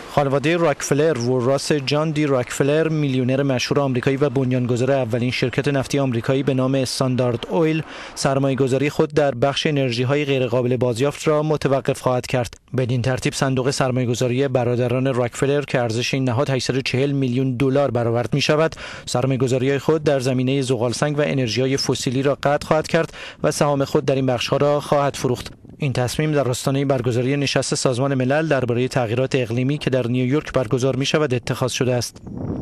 خانواده راکفلر و راس جان دی راکفلر، میلیونر مشهور آمریکایی و بنیانگذار اولین شرکت نفتی آمریکایی به نام استاندارد اویل، سرمایه‌گذاری خود در بخش انرژی‌های غیرقابل بازیافت را متوقف خواهد کرد. بدین ترتیب صندوق سرمایه‌گذاری برادران راکفلر که ارزش این نهاد 840 میلیون دلار برآورد می‌شود، سرمایه‌گذاری‌های خود در زمینه زغالسنگ و انرژی‌های فسیلی را قطع خواهد کرد و سهام خود در این بخش‌ها را خواهد فروخت. این تصمیم در آستانه برگزاری نشست سازمان ملل درباره تغییرات اقلیمی که در نیویورک برگزار می‌شود اتخاذ شده است.